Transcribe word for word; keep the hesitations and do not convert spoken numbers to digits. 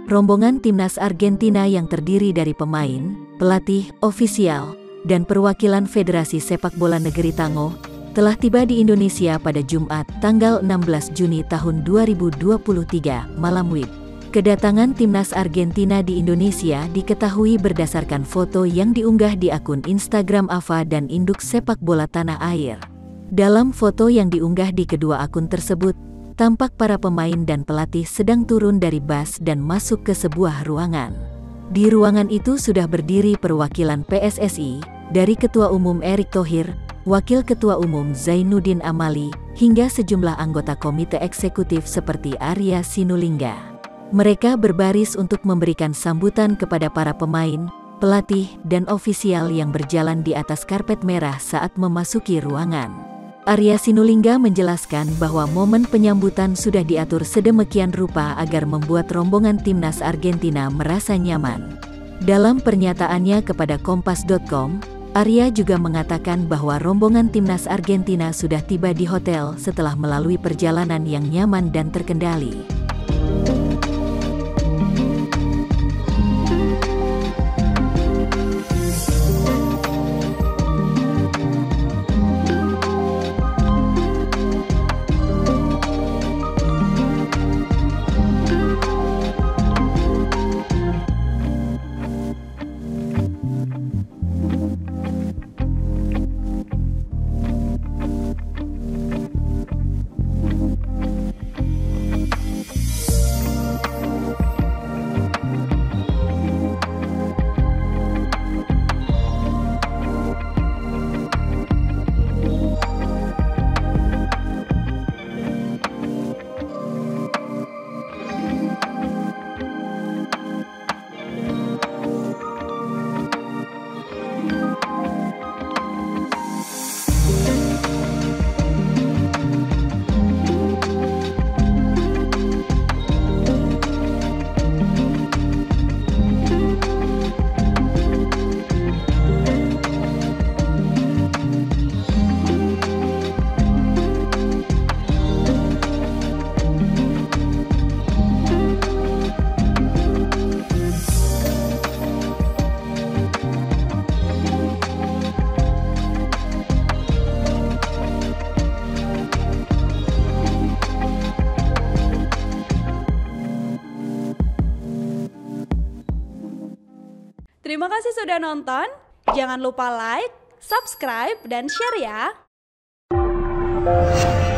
Rombongan timnas Argentina yang terdiri dari pemain, pelatih, ofisial, dan perwakilan Federasi Sepak Bola Negeri Tango telah tiba di Indonesia pada Jumat, tanggal enam belas Juni tahun dua ribu dua puluh tiga, malam W I B. Kedatangan timnas Argentina di Indonesia diketahui berdasarkan foto yang diunggah di akun Instagram A F A dan Induk Sepak Bola Tanah Air. Dalam foto yang diunggah di kedua akun tersebut, tampak para pemain dan pelatih sedang turun dari bus dan masuk ke sebuah ruangan. Di ruangan itu sudah berdiri perwakilan P S S I, dari Ketua Umum Erick Thohir, Wakil Ketua Umum Zainuddin Amali, hingga sejumlah anggota komite eksekutif seperti Arya Sinulinga. Mereka berbaris untuk memberikan sambutan kepada para pemain, pelatih, dan ofisial yang berjalan di atas karpet merah saat memasuki ruangan. Arya Sinulinga menjelaskan bahwa momen penyambutan sudah diatur sedemikian rupa agar membuat rombongan timnas Argentina merasa nyaman. Dalam pernyataannya kepada kompas titik com, Arya juga mengatakan bahwa rombongan timnas Argentina sudah tiba di hotel setelah melalui perjalanan yang nyaman dan terkendali. Terima kasih sudah nonton. Jangan lupa like, subscribe, dan share ya.